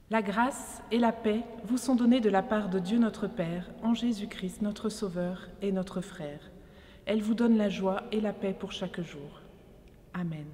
La grâce et la paix vous sont données de la part de Dieu notre Père, en Jésus-Christ, notre Sauveur et notre Frère. Elle vous donne la joie et la paix pour chaque jour. Amen.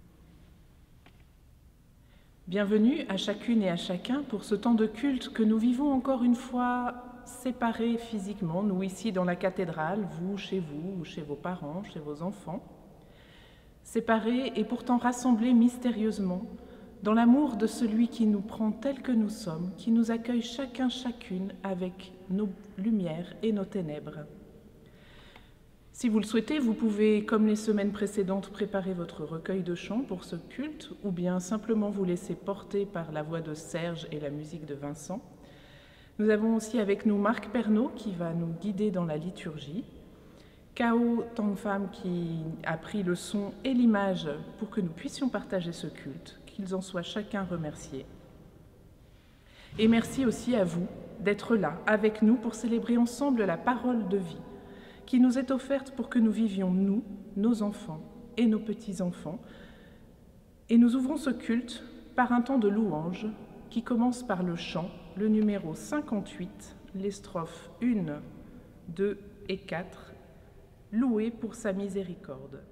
Bienvenue à chacune et à chacun pour ce temps de culte que nous vivons encore une fois séparés physiquement, nous ici dans la cathédrale, vous ou chez vos parents, chez vos enfants. Séparés et pourtant rassemblés mystérieusement dans l'amour de celui qui nous prend tels que nous sommes, qui nous accueille chacun, chacune avec nos lumières et nos ténèbres. Si vous le souhaitez, vous pouvez, comme les semaines précédentes, préparer votre recueil de chants pour ce culte, ou bien simplement vous laisser porter par la voix de Serge et la musique de Vincent. Nous avons aussi avec nous Marc Pernaud qui va nous guider dans la liturgie, Kao Tangpham qui a pris le son et l'image pour que nous puissions partager ce culte, qu'ils en soient chacun remerciés. Et merci aussi à vous d'être là avec nous pour célébrer ensemble la parole de vie qui nous est offerte pour que nous vivions, nous, nos enfants et nos petits-enfants. Et nous ouvrons ce culte par un temps de louange qui commence par le chant, le numéro 58, les strophes 1, 2 et 4, loué pour sa miséricorde.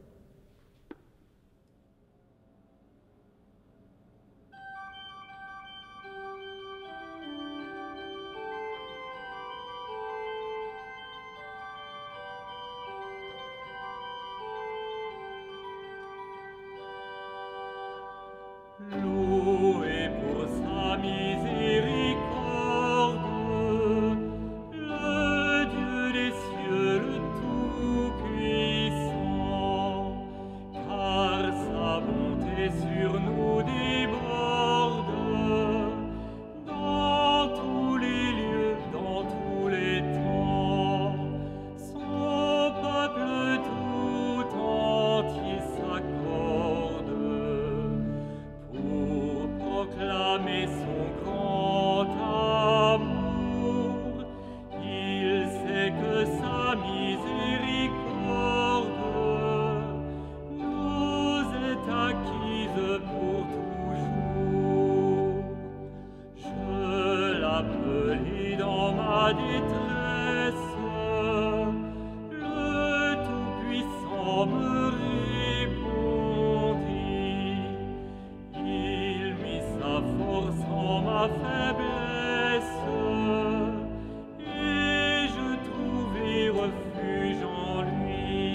Loué pour sa miséricorde, le Dieu des cieux, le Tout-Puissant, car sa bonté sur nous déborde, dans tous les lieux, dans tous les temps, son peuple tout entier s'accorde pour proclamer son grand amour. Il sait que sa miséricorde nous est acquise pour toujours. Je l'appelai dans ma détresse, le Tout-Puissant me répondit. Il mit sa force en ma faiblesse, et je trouvai refuge en lui.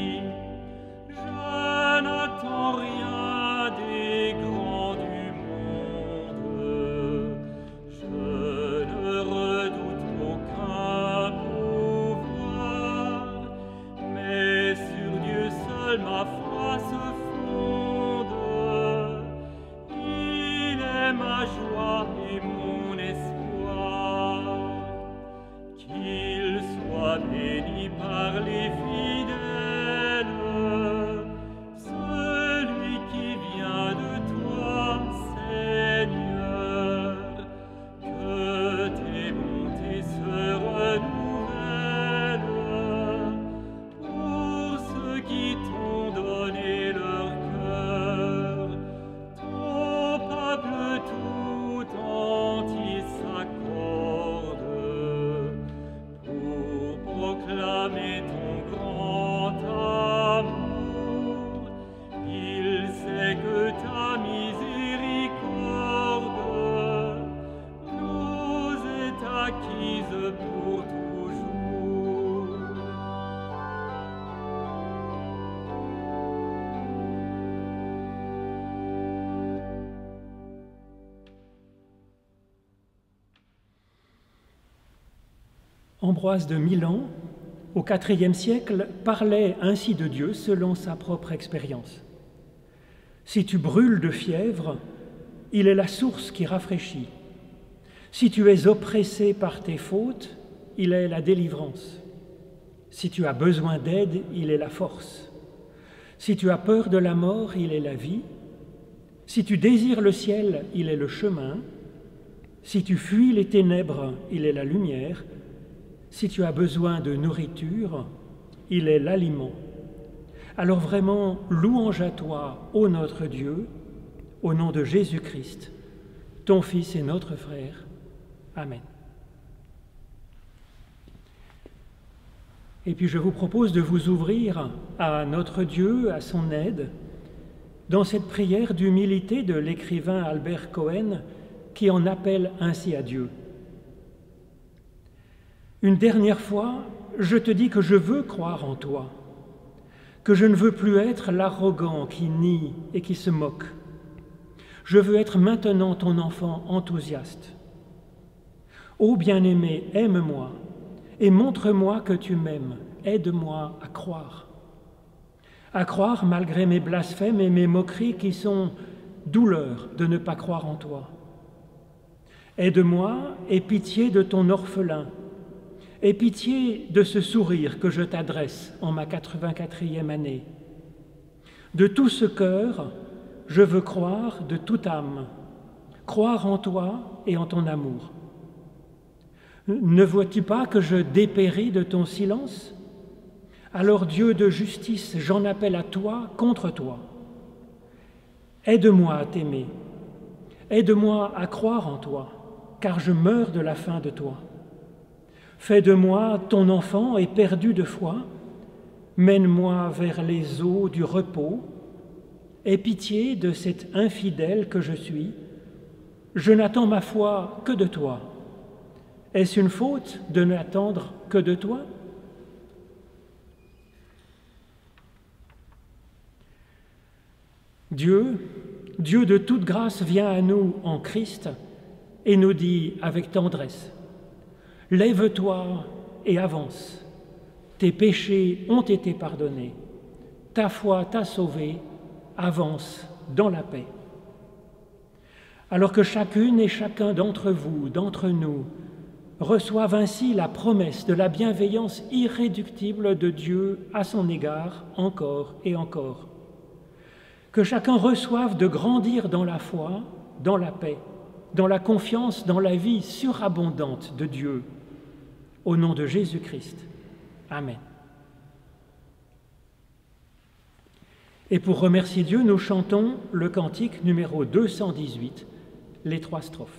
Je n'attends rien des grands du monde, je ne redoute aucun pouvoir, mais sur Dieu seul ma foi se fonde. Il est ma joie et mon espoir. Qu'il soit béni par les fidèles, celui qui vient de toi, Seigneur. Que tes bontés se renouvellent pour ceux qui t'ont donné leur cœur. Ton peuple tout entier s'accorde pour proclamer ton grand amour. Il sait que ta miséricorde nous est acquise pour toujours. Ambroise de Milan, au IVe siècle, parlait ainsi de Dieu selon sa propre expérience. Si tu brûles de fièvre, il est la source qui rafraîchit. Si tu es oppressé par tes fautes, il est la délivrance. Si tu as besoin d'aide, il est la force. Si tu as peur de la mort, il est la vie. Si tu désires le ciel, il est le chemin. Si tu fuis les ténèbres, il est la lumière. Si tu as besoin de nourriture, il est l'aliment. Alors vraiment, louange à toi, ô notre Dieu, au nom de Jésus-Christ. ton Fils et notre frère. Amen. Et puis je vous propose de vous ouvrir à notre Dieu, à son aide, dans cette prière d'humilité de l'écrivain Albert Cohen qui en appelle ainsi à Dieu. Une dernière fois, je te dis que je veux croire en toi, que je ne veux plus être l'arrogant qui nie et qui se moque. Je veux être maintenant ton enfant enthousiaste. Ô bien-aimé, aime-moi et montre-moi que tu m'aimes. Aide-moi à croire malgré mes blasphèmes et mes moqueries qui sont douleur de ne pas croire en toi. Aide-moi et pitié de ton orphelin, et pitié de ce sourire que je t'adresse en ma 84e année. De tout ce cœur, je veux croire de toute âme, croire en toi et en ton amour. Ne vois-tu pas que je dépéris de ton silence? Alors Dieu de justice, j'en appelle à toi contre toi. Aide-moi à t'aimer, aide-moi à croire en toi, car je meurs de la faim de toi. Fais de moi ton enfant éperdu de foi, mène-moi vers les eaux du repos, aie pitié de cet infidèle que je suis. Je n'attends ma foi que de toi. Est-ce une faute de n'attendre que de toi? Dieu de toute grâce, vient à nous en Christ et nous dit avec tendresse: lève-toi et avance. Tes péchés ont été pardonnés. Ta foi t'a sauvé. Avance dans la paix. Alors que chacune et chacun d'entre vous, d'entre nous, reçoivent ainsi la promesse de la bienveillance irréductible de Dieu à son égard, encore et encore. Que chacun reçoive de grandir dans la foi, dans la paix, dans la confiance, dans la vie surabondante de Dieu. Au nom de Jésus-Christ. Amen. Et pour remercier Dieu, nous chantons le cantique numéro 218, les 3 strophes.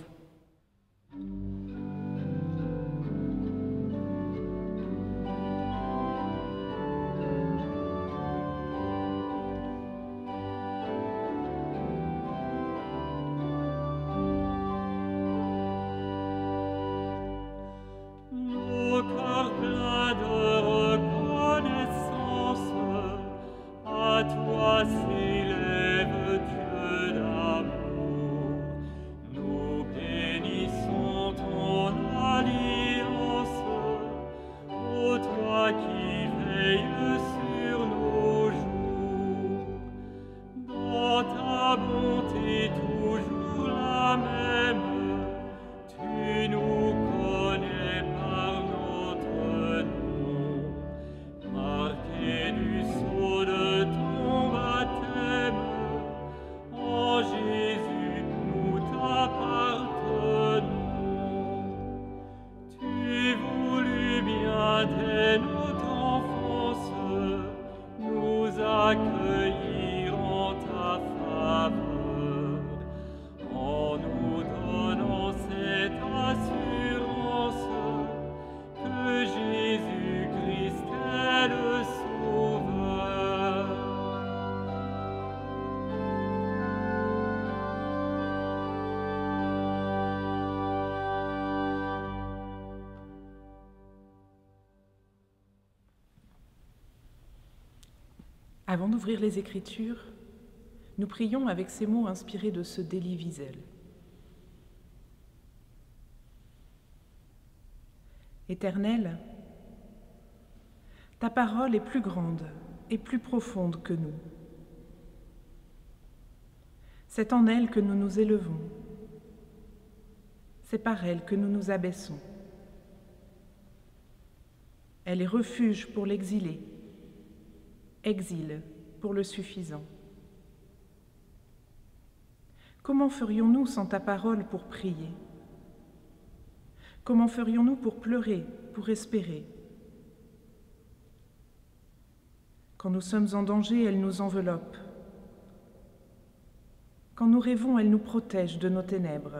Avant d'ouvrir les Écritures, nous prions avec ces mots inspirés de ce d'Élie Wiesel. Éternel, ta parole est plus grande et plus profonde que nous. C'est en elle que nous nous élevons. C'est par elle que nous nous abaissons. Elle est refuge pour l'exilé, exil pour le suffisant. Comment ferions-nous sans ta parole pour prier? Comment ferions-nous pour pleurer, pour espérer? Quand nous sommes en danger, elle nous enveloppe. Quand nous rêvons, elle nous protège de nos ténèbres.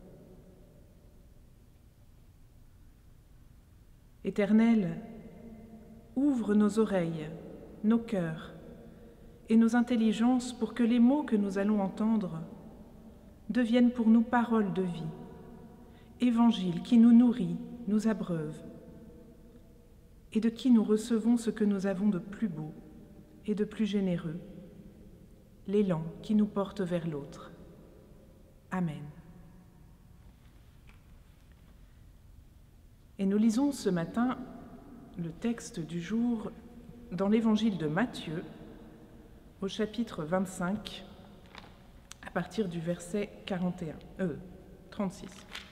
Éternel, ouvre nos oreilles, nos cœurs et nos intelligences pour que les mots que nous allons entendre deviennent pour nous paroles de vie, évangile qui nous nourrit, nous abreuve, et de qui nous recevons ce que nous avons de plus beau et de plus généreux, l'élan qui nous porte vers l'autre. Amen. Et nous lisons ce matin le texte du jour dans l'évangile de Matthieu, au chapitre 25, à partir du verset 36.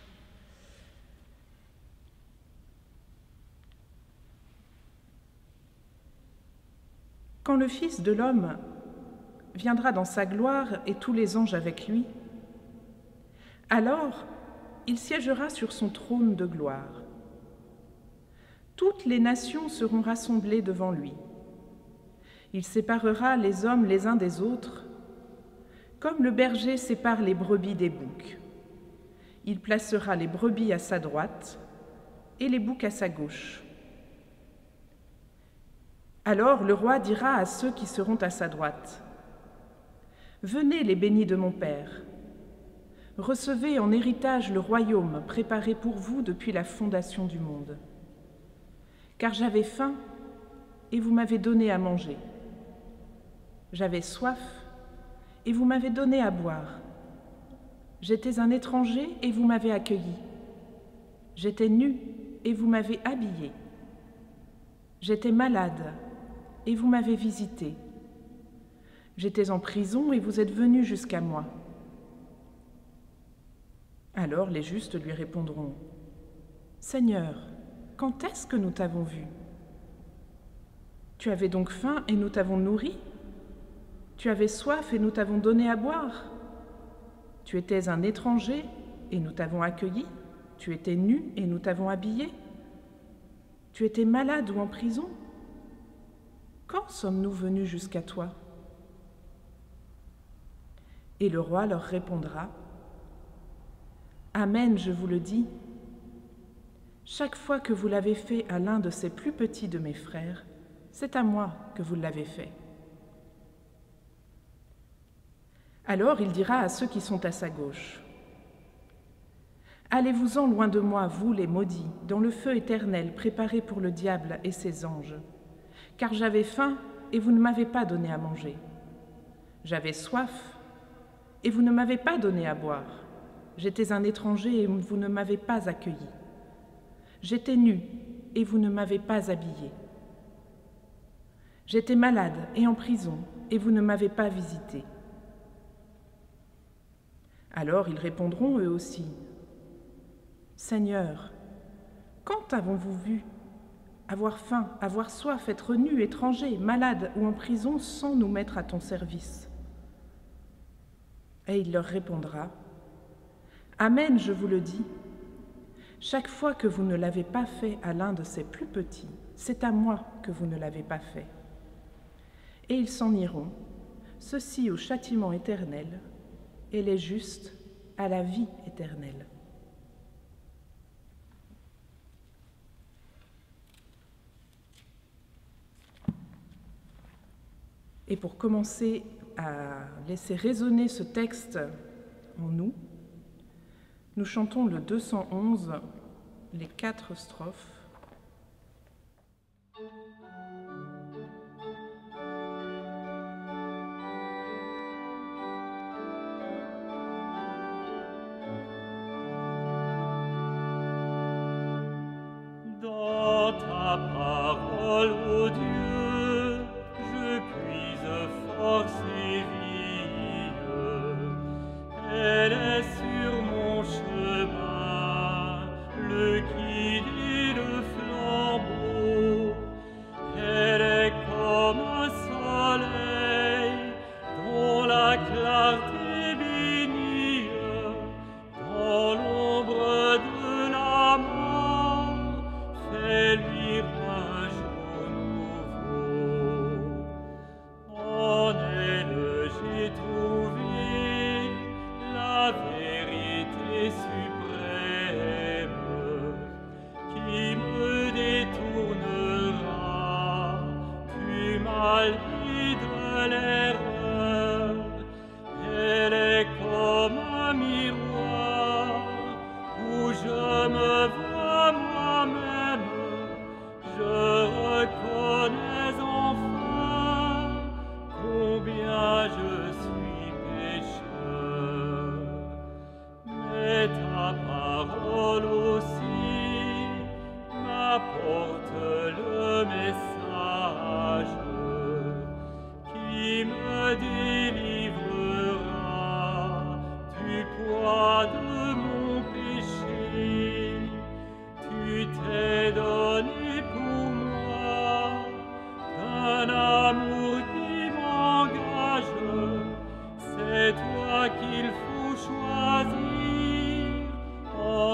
Quand le Fils de l'homme viendra dans sa gloire et tous les anges avec lui, alors il siégera sur son trône de gloire. Toutes les nations seront rassemblées devant lui. Il séparera les hommes les uns des autres, comme le berger sépare les brebis des boucs. Il placera les brebis à sa droite et les boucs à sa gauche. Alors le roi dira à ceux qui seront à sa droite, « Venez les bénis de mon Père, recevez en héritage le royaume préparé pour vous depuis la fondation du monde. Car j'avais faim et vous m'avez donné à manger. J'avais soif et vous m'avez donné à boire. J'étais un étranger et vous m'avez accueilli. J'étais nu et vous m'avez habillé. J'étais malade et vous m'avez visité. J'étais en prison et vous êtes venus jusqu'à moi. » Alors les justes lui répondront, « Seigneur, quand est-ce que nous t'avons vu? Tu avais donc faim et nous t'avons nourri? Tu avais soif et nous t'avons donné à boire? Tu étais un étranger et nous t'avons accueilli? Tu étais nu et nous t'avons habillé? Tu étais malade ou en prison? Quand sommes-nous venus jusqu'à toi? » Et le roi leur répondra, « Amen, je vous le dis, chaque fois que vous l'avez fait à l'un de ces plus petits de mes frères, c'est à moi que vous l'avez fait. » Alors il dira à ceux qui sont à sa gauche, « Allez-vous-en loin de moi, vous les maudits, dans le feu éternel préparé pour le diable et ses anges, car j'avais faim et vous ne m'avez pas donné à manger. J'avais soif et vous ne m'avez pas donné à boire. J'étais un étranger et vous ne m'avez pas accueilli. J'étais nu et vous ne m'avez pas habillé. J'étais malade et en prison et vous ne m'avez pas visité. » Alors ils répondront eux aussi, « Seigneur, quand avons-vous vu avoir faim, avoir soif, être nu, étranger, malade ou en prison sans nous mettre à ton service ?» Et il leur répondra, « Amen, je vous le dis, chaque fois que vous ne l'avez pas fait à l'un de ces plus petits, c'est à moi que vous ne l'avez pas fait. » Et ils s'en iront, ceux-ci au châtiment éternel, et les justes à la vie éternelle. Et pour commencer à laisser résonner ce texte en nous, nous chantons le 211, les 4 strophes. Dans ta parole, ô Dieu, je puise force et vie. Elle est sur mon chemin, le guide et le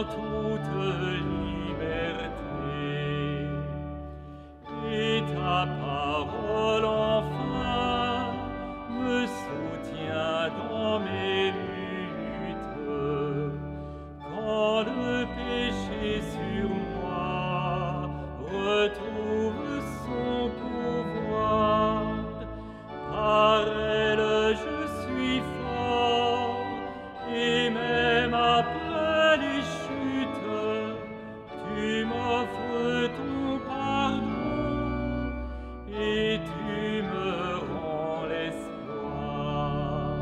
en toute liberté. Et ta parole enfin me soutient dans mes luttes. Quand le péché sur moi retrouve son pouvoir, par elle je suis fort, et même après les chutes, tu m'offres ton pardon et tu me rends l'espoir.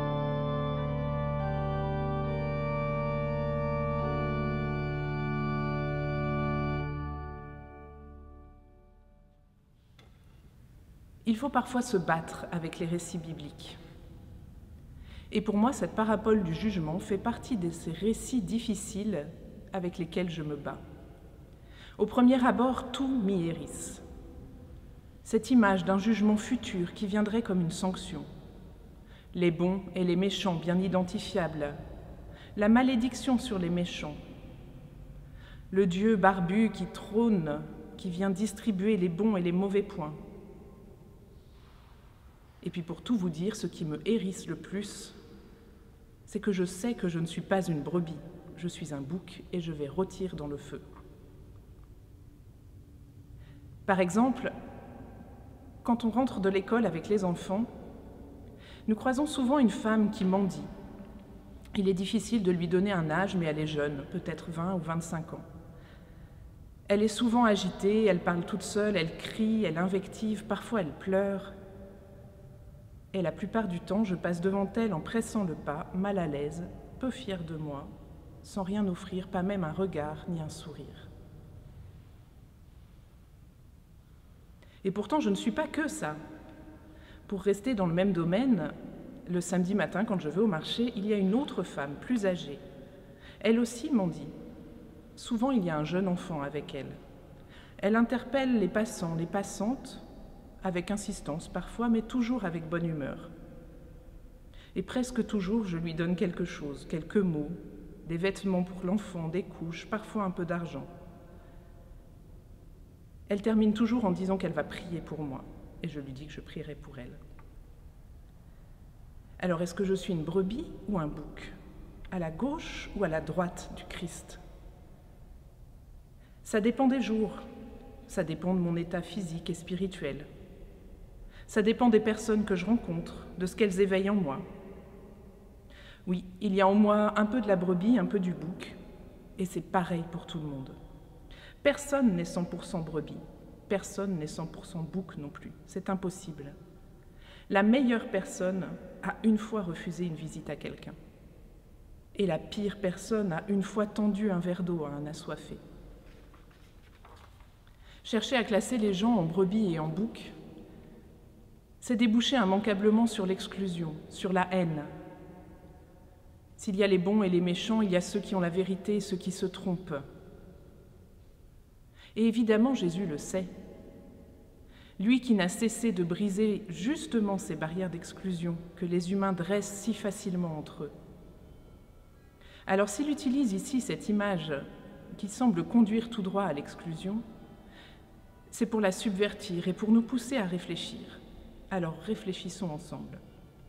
Il faut parfois se battre avec les récits bibliques. Et pour moi, cette parabole du jugement fait partie de ces récits difficiles avec lesquels je me bats. Au premier abord, tout m'y hérisse. Cette image d'un jugement futur qui viendrait comme une sanction. Les bons et les méchants bien identifiables. La malédiction sur les méchants. Le Dieu barbu qui trône, qui vient distribuer les bons et les mauvais points. Et puis pour tout vous dire, ce qui me hérisse le plus, c'est que je sais que je ne suis pas une brebis, je suis un bouc et je vais rôtir dans le feu. Par exemple, quand on rentre de l'école avec les enfants, nous croisons souvent une femme qui mendie. Il est difficile de lui donner un âge, mais elle est jeune, peut-être 20 ou 25 ans. Elle est souvent agitée, elle parle toute seule, elle crie, elle invective, parfois elle pleure. Et la plupart du temps, je passe devant elle en pressant le pas, mal à l'aise, peu fière de moi, sans rien offrir, pas même un regard ni un sourire. Et pourtant, je ne suis pas que ça. Pour rester dans le même domaine, le samedi matin, quand je vais au marché, il y a une autre femme, plus âgée. Elle aussi mendie. Souvent, il y a un jeune enfant avec elle. Elle interpelle les passants, les passantes, avec insistance parfois, mais toujours avec bonne humeur. Et presque toujours, je lui donne quelque chose, quelques mots, des vêtements pour l'enfant, des couches, parfois un peu d'argent. Elle termine toujours en disant qu'elle va prier pour moi, et je lui dis que je prierai pour elle. Alors, est-ce que je suis une brebis ou un bouc? À la gauche ou à la droite du Christ? Ça dépend des jours, ça dépend de mon état physique et spirituel. Ça dépend des personnes que je rencontre, de ce qu'elles éveillent en moi. Oui, il y a en moi un peu de la brebis, un peu du bouc, et c'est pareil pour tout le monde. Personne n'est 100% brebis, personne n'est 100% bouc non plus, c'est impossible. La meilleure personne a une fois refusé une visite à quelqu'un. Et la pire personne a une fois tendu un verre d'eau à un assoiffé. Chercher à classer les gens en brebis et en bouc, c'est déboucher immanquablement sur l'exclusion, sur la haine. S'il y a les bons et les méchants, il y a ceux qui ont la vérité et ceux qui se trompent. Et évidemment, Jésus le sait. Lui qui n'a cessé de briser justement ces barrières d'exclusion que les humains dressent si facilement entre eux. Alors s'il utilise ici cette image qui semble conduire tout droit à l'exclusion, c'est pour la subvertir et pour nous pousser à réfléchir. Alors réfléchissons ensemble.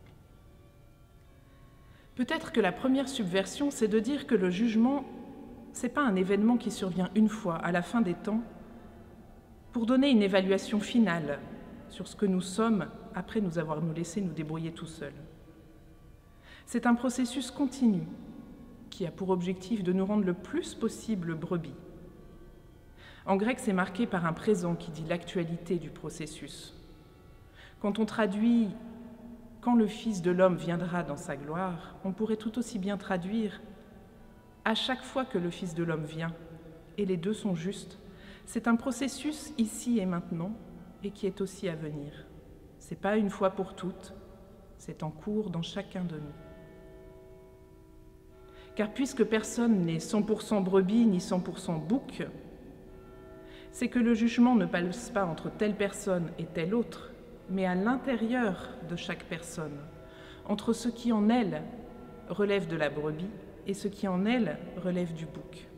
Peut-être que la première subversion, c'est de dire que le jugement, ce n'est pas un événement qui survient une fois, à la fin des temps, pour donner une évaluation finale sur ce que nous sommes après nous avoir laissé nous débrouiller tout seuls. C'est un processus continu qui a pour objectif de nous rendre le plus possible brebis. En grec, c'est marqué par un présent qui dit l'actualité du processus. Quand on traduit « quand le Fils de l'homme viendra dans sa gloire », on pourrait tout aussi bien traduire « à chaque fois que le Fils de l'homme vient », et les deux sont justes. C'est un processus ici et maintenant, et qui est aussi à venir. Ce n'est pas une fois pour toutes, c'est en cours dans chacun de nous. Car puisque personne n'est 100% brebis ni 100% bouc, c'est que le jugement ne passe pas entre telle personne et telle autre, mais à l'intérieur de chaque personne, entre ce qui en elle relève de la brebis et ce qui en elle relève du bouc.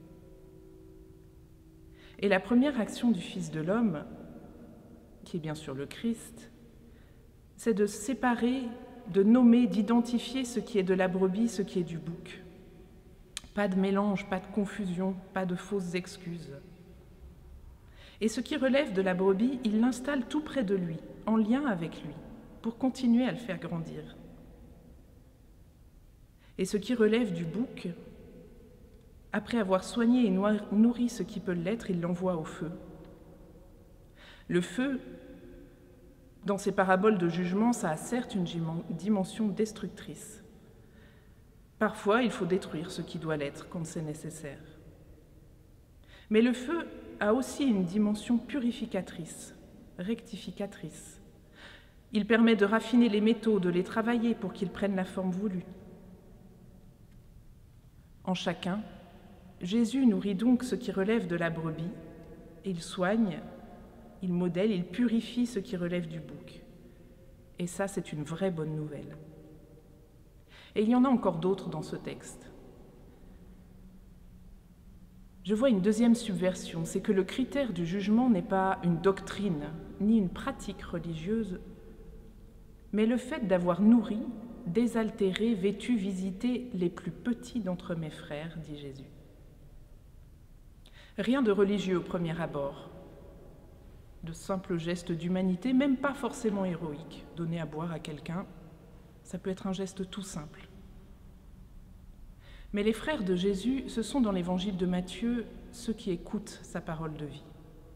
Et la première action du Fils de l'homme, qui est bien sûr le Christ, c'est de séparer, de nommer, d'identifier ce qui est de la brebis, ce qui est du bouc. Pas de mélange, pas de confusion, pas de fausses excuses. Et ce qui relève de la brebis, il l'installe tout près de lui, en lien avec lui, pour continuer à le faire grandir. Et ce qui relève du bouc, après avoir soigné et nourri ce qui peut l'être, il l'envoie au feu. Le feu, dans ces paraboles de jugement, ça a certes une dimension destructrice. Parfois, il faut détruire ce qui doit l'être quand c'est nécessaire. Mais le feu a aussi une dimension purificatrice, rectificatrice. Il permet de raffiner les métaux, de les travailler pour qu'ils prennent la forme voulue. En chacun, Jésus nourrit donc ce qui relève de la brebis, et il soigne, il modèle, il purifie ce qui relève du bouc. Et ça, c'est une vraie bonne nouvelle. Et il y en a encore d'autres dans ce texte. Je vois une deuxième subversion, c'est que le critère du jugement n'est pas une doctrine, ni une pratique religieuse, mais le fait d'avoir nourri, désaltéré, vêtu, visité les plus petits d'entre mes frères, dit Jésus. Rien de religieux au premier abord, de simples gestes d'humanité, même pas forcément héroïques. Donner à boire à quelqu'un, ça peut être un geste tout simple. Mais les frères de Jésus, ce sont dans l'évangile de Matthieu ceux qui écoutent sa parole de vie.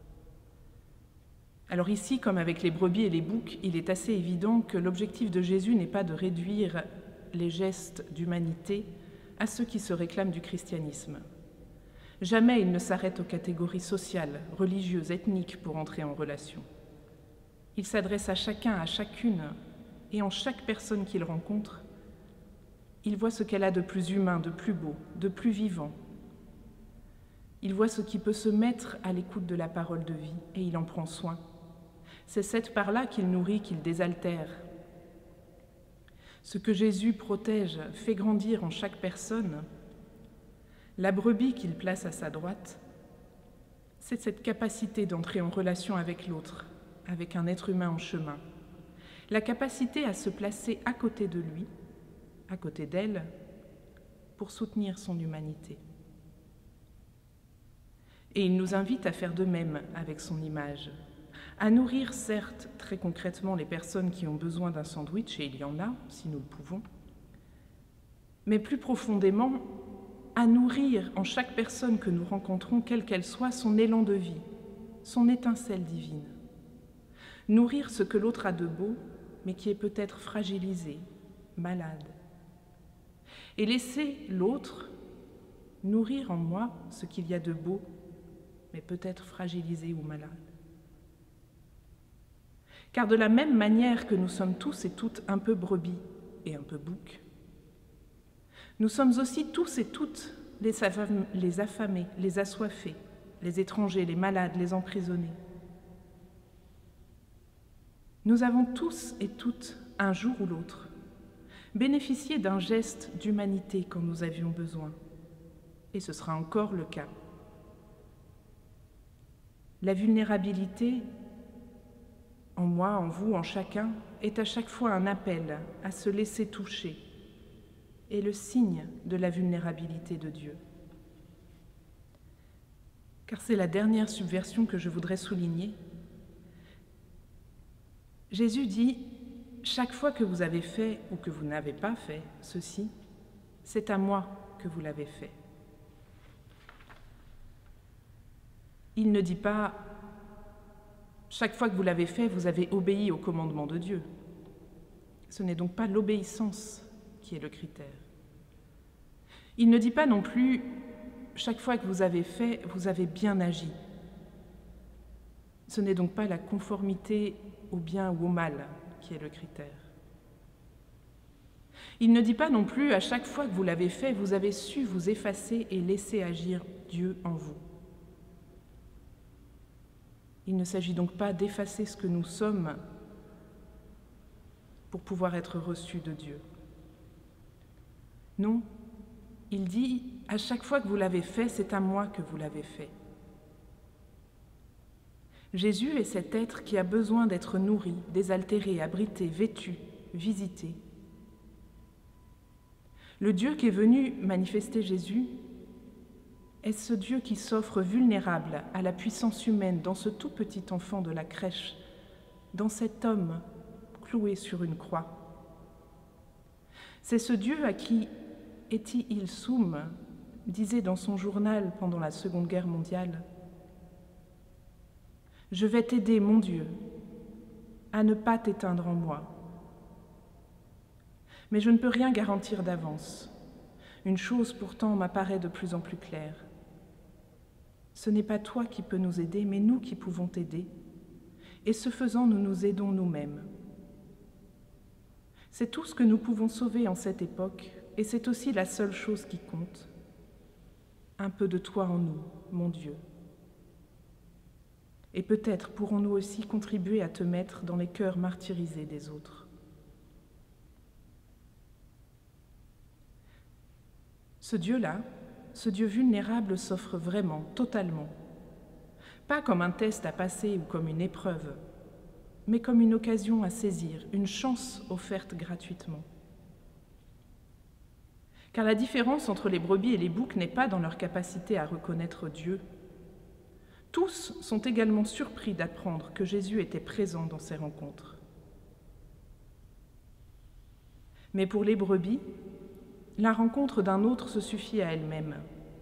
Alors ici, comme avec les brebis et les boucs, il est assez évident que l'objectif de Jésus n'est pas de réduire les gestes d'humanité à ceux qui se réclament du christianisme. Jamais il ne s'arrête aux catégories sociales, religieuses, ethniques pour entrer en relation. Il s'adresse à chacun, à chacune, et en chaque personne qu'il rencontre, il voit ce qu'elle a de plus humain, de plus beau, de plus vivant. Il voit ce qui peut se mettre à l'écoute de la parole de vie, et il en prend soin. C'est cette part-là qu'il nourrit, qu'il désaltère. Ce que Jésus protège, fait grandir en chaque personne, la brebis qu'il place à sa droite, c'est cette capacité d'entrer en relation avec l'autre, avec un être humain en chemin. La capacité à se placer à côté de lui, à côté d'elle, pour soutenir son humanité. Et il nous invite à faire de même avec son image, à nourrir certes très concrètement les personnes qui ont besoin d'un sandwich, et il y en a, si nous le pouvons, mais plus profondément, à nourrir en chaque personne que nous rencontrons, quelle qu'elle soit, son élan de vie, son étincelle divine. Nourrir ce que l'autre a de beau, mais qui est peut-être fragilisé, malade. Et laisser l'autre nourrir en moi ce qu'il y a de beau, mais peut-être fragilisé ou malade. Car de la même manière que nous sommes tous et toutes un peu brebis et un peu boucs, nous sommes aussi tous et toutes les affamés, les assoiffés, les étrangers, les malades, les emprisonnés. Nous avons tous et toutes, un jour ou l'autre, bénéficié d'un geste d'humanité quand nous avions besoin, et ce sera encore le cas. La vulnérabilité, en moi, en vous, en chacun, est à chaque fois un appel à se laisser toucher, et le signe de la vulnérabilité de Dieu. Car c'est la dernière subversion que je voudrais souligner. Jésus dit, chaque fois que vous avez fait ou que vous n'avez pas fait ceci, c'est à moi que vous l'avez fait. Il ne dit pas, chaque fois que vous l'avez fait, vous avez obéi au commandement de Dieu. Ce n'est donc pas l'obéissance qui est le critère. Il ne dit pas non plus, chaque fois que vous avez fait, vous avez bien agi. Ce n'est donc pas la conformité au bien ou au mal qui est le critère. Il ne dit pas non plus, à chaque fois que vous l'avez fait, vous avez su vous effacer et laisser agir Dieu en vous. Il ne s'agit donc pas d'effacer ce que nous sommes pour pouvoir être reçus de Dieu. Non, Il dit, à chaque fois que vous l'avez fait, c'est à moi que vous l'avez fait. Jésus est cet être qui a besoin d'être nourri, désaltéré, abrité, vêtu, visité. Le Dieu qui est venu manifester Jésus est ce Dieu qui s'offre vulnérable à la puissance humaine dans ce tout petit enfant de la crèche, dans cet homme cloué sur une croix. C'est ce Dieu à qui Eti Il-Soum disait dans son journal pendant la Seconde Guerre mondiale « Je vais t'aider, mon Dieu, à ne pas t'éteindre en moi. Mais je ne peux rien garantir d'avance. Une chose pourtant m'apparaît de plus en plus claire. Ce n'est pas toi qui peux nous aider, mais nous qui pouvons t'aider. Et ce faisant, nous nous aidons nous-mêmes. C'est tout ce que nous pouvons sauver en cette époque, et c'est aussi la seule chose qui compte. Un peu de toi en nous, mon Dieu. Et peut-être pourrons-nous aussi contribuer à te mettre dans les cœurs martyrisés des autres. Ce Dieu-là, ce Dieu vulnérable s'offre vraiment, totalement. Pas comme un test à passer ou comme une épreuve, mais comme une occasion à saisir, une chance offerte gratuitement. Car la différence entre les brebis et les boucs n'est pas dans leur capacité à reconnaître Dieu. Tous sont également surpris d'apprendre que Jésus était présent dans ces rencontres. Mais pour les brebis, la rencontre d'un autre se suffit à elle-même.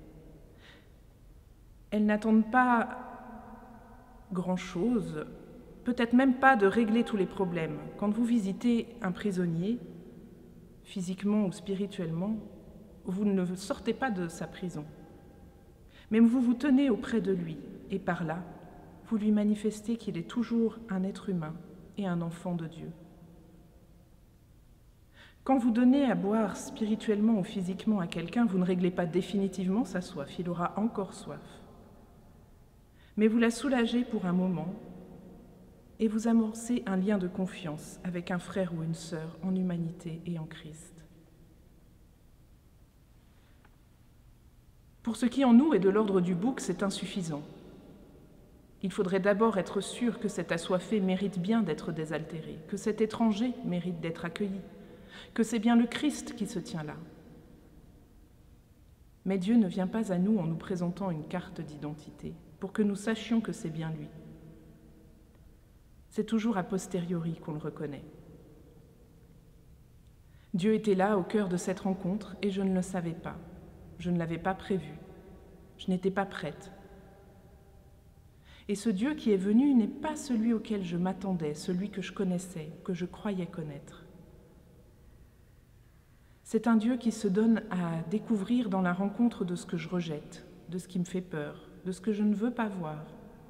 Elles n'attendent pas grand-chose, peut-être même pas de régler tous les problèmes. Quand vous visitez un prisonnier, physiquement ou spirituellement, vous ne sortez pas de sa prison. Mais vous vous tenez auprès de lui, et par là, vous lui manifestez qu'il est toujours un être humain et un enfant de Dieu. Quand vous donnez à boire spirituellement ou physiquement à quelqu'un, vous ne réglez pas définitivement sa soif, il aura encore soif. Mais vous la soulagez pour un moment et vous amorcez un lien de confiance avec un frère ou une sœur en humanité et en Christ. Pour ce qui en nous est de l'ordre du bouc, c'est insuffisant. Il faudrait d'abord être sûr que cet assoiffé mérite bien d'être désaltéré, que cet étranger mérite d'être accueilli, que c'est bien le Christ qui se tient là. Mais Dieu ne vient pas à nous en nous présentant une carte d'identité, pour que nous sachions que c'est bien lui. C'est toujours a posteriori qu'on le reconnaît. Dieu était là au cœur de cette rencontre et je ne le savais pas. Je ne l'avais pas prévu. Je n'étais pas prête. Et ce Dieu qui est venu n'est pas celui auquel je m'attendais, celui que je connaissais, que je croyais connaître. C'est un Dieu qui se donne à découvrir dans la rencontre de ce que je rejette, de ce qui me fait peur, de ce que je ne veux pas voir.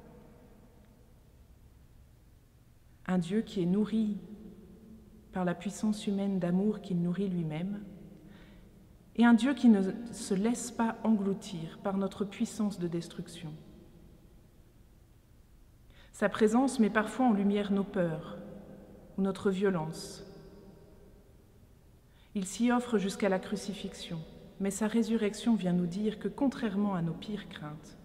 Un Dieu qui est nourri par la puissance humaine d'amour qu'il nourrit lui-même, et un Dieu qui ne se laisse pas engloutir par notre puissance de destruction. Sa présence met parfois en lumière nos peurs ou notre violence. Il s'y offre jusqu'à la crucifixion, mais sa résurrection vient nous dire que, contrairement à nos pires craintes,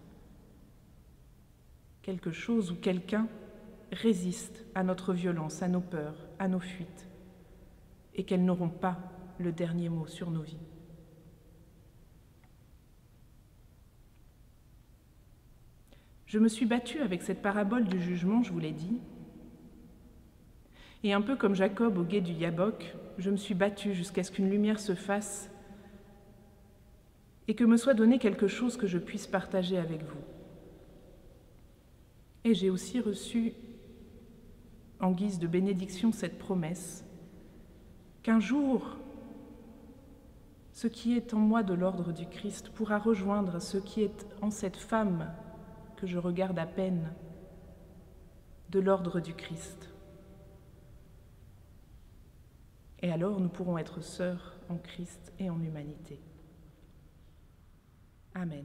quelque chose ou quelqu'un résiste à notre violence, à nos peurs, à nos fuites, et qu'elles n'auront pas le dernier mot sur nos vies. Je me suis battue avec cette parabole du jugement, je vous l'ai dit, et un peu comme Jacob au gué du Yabok, je me suis battue jusqu'à ce qu'une lumière se fasse et que me soit donné quelque chose que je puisse partager avec vous. Et j'ai aussi reçu, en guise de bénédiction, cette promesse qu'un jour, ce qui est en moi de l'ordre du Christ pourra rejoindre ce qui est en cette femme que je regarde à peine de l'ordre du Christ. Et alors nous pourrons être sœurs en Christ et en humanité. Amen.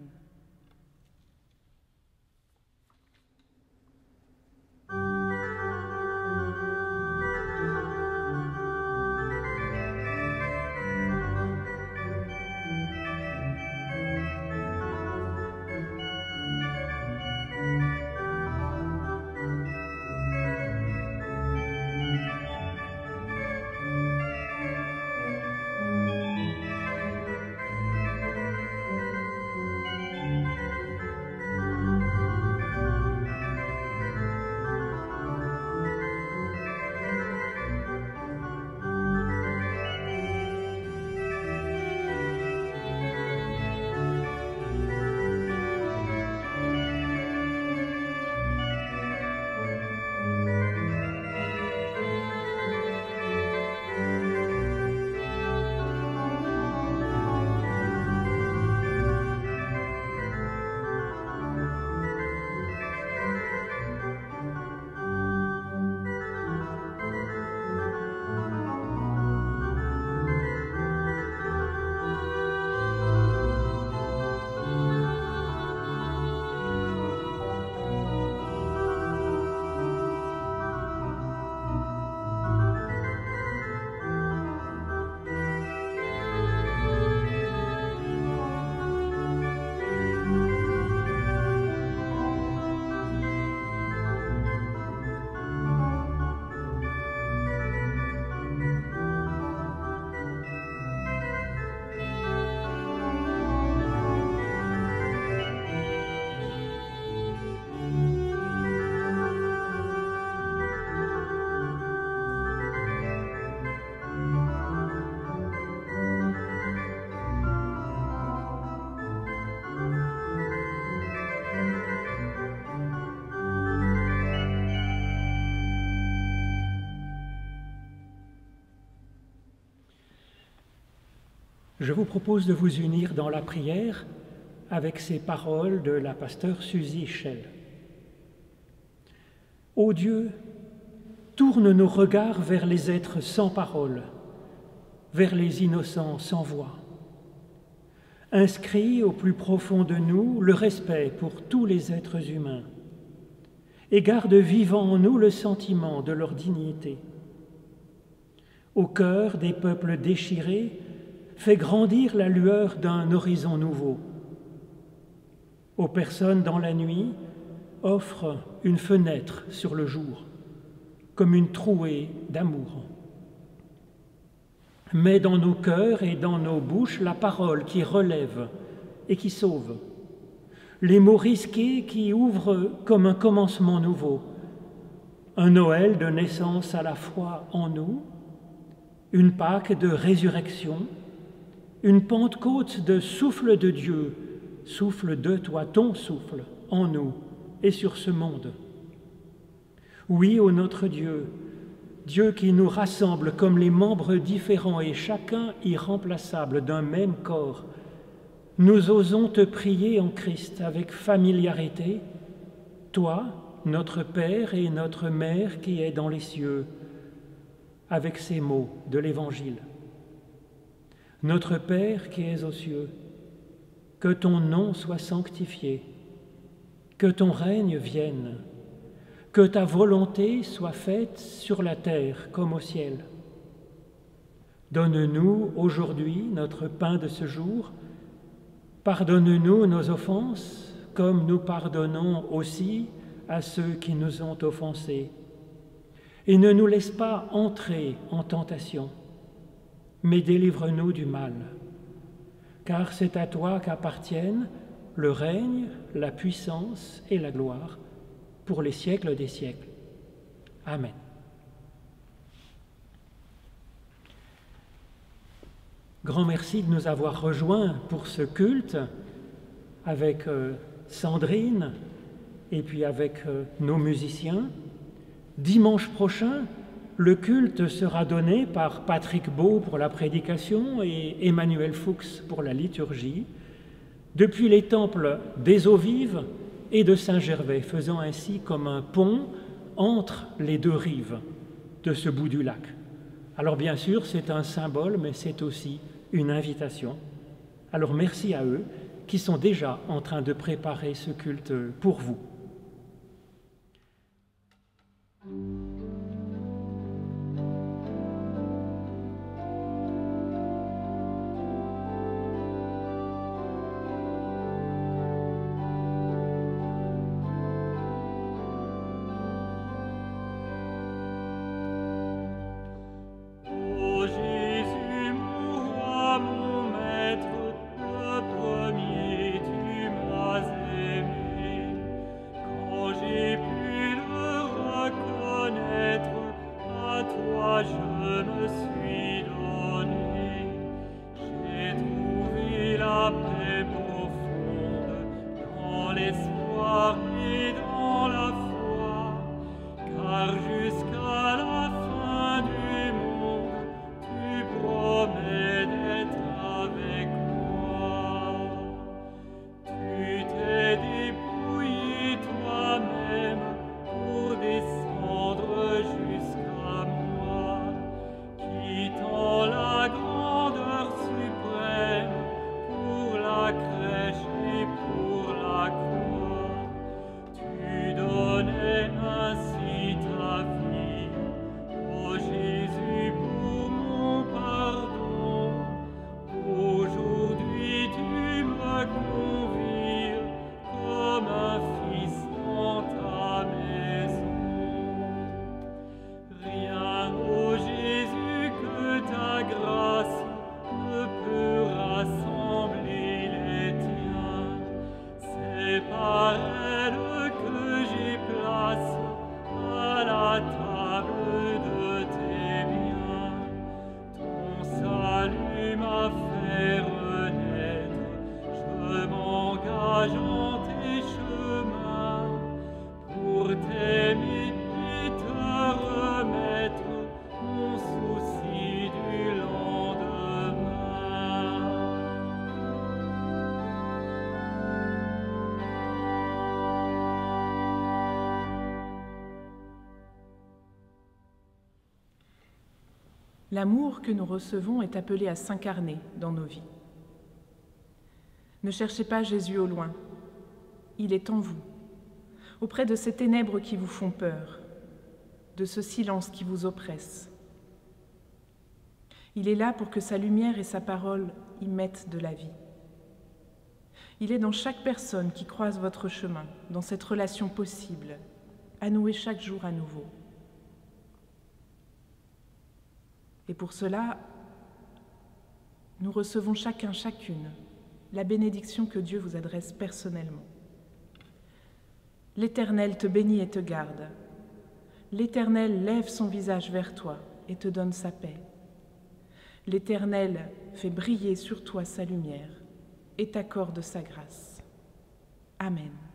je vous propose de vous unir dans la prière avec ces paroles de la pasteure Suzy Schell. Ô Dieu, tourne nos regards vers les êtres sans parole, vers les innocents sans voix. Inscris au plus profond de nous le respect pour tous les êtres humains et garde vivant en nous le sentiment de leur dignité. Au cœur des peuples déchirés, fais grandir la lueur d'un horizon nouveau. Aux personnes dans la nuit, offre une fenêtre sur le jour, comme une trouée d'amour. Mets dans nos cœurs et dans nos bouches la parole qui relève et qui sauve, les mots risqués qui ouvrent comme un commencement nouveau, un Noël de naissance à la fois en nous, une Pâque de résurrection, une Pentecôte de souffle de Dieu, souffle de toi, ton souffle, en nous et sur ce monde. Oui, ô notre Dieu, Dieu qui nous rassemble comme les membres différents et chacun irremplaçable d'un même corps, nous osons te prier en Christ avec familiarité, toi, notre Père et notre Mère qui est dans les cieux, avec ces mots de l'Évangile. Notre Père qui es aux cieux, que ton nom soit sanctifié, que ton règne vienne, que ta volonté soit faite sur la terre comme au ciel. Donne-nous aujourd'hui notre pain de ce jour. Pardonne-nous nos offenses, comme nous pardonnons aussi à ceux qui nous ont offensés. Et ne nous laisse pas entrer en tentation, mais délivre-nous du mal. Car c'est à toi qu'appartiennent le règne, la puissance et la gloire, pour les siècles des siècles. Amen. Grand merci de nous avoir rejoints pour ce culte avec Sandrine et puis avec nos musiciens. Dimanche prochain, le culte sera donné par Patrick Beau pour la prédication et Emmanuel Fuchs pour la liturgie, depuis les temples des Eaux Vives et de Saint-Gervais, faisant ainsi comme un pont entre les deux rives de ce bout du lac. Alors bien sûr, c'est un symbole, mais c'est aussi une invitation. Alors merci à eux qui sont déjà en train de préparer ce culte pour vous. Mon souci du lendemain. L'amour que nous recevons est appelé à s'incarner dans nos vies. Ne cherchez pas Jésus au loin, il est en vous, auprès de ces ténèbres qui vous font peur, de ce silence qui vous oppresse. Il est là pour que sa lumière et sa parole y mettent de la vie. Il est dans chaque personne qui croise votre chemin, dans cette relation possible, à nouer chaque jour à nouveau. Et pour cela, nous recevons chacun, chacune, la bénédiction que Dieu vous adresse personnellement. L'Éternel te bénit et te garde. L'Éternel lève son visage vers toi et te donne sa paix. L'Éternel fait briller sur toi sa lumière et t'accorde sa grâce. Amen.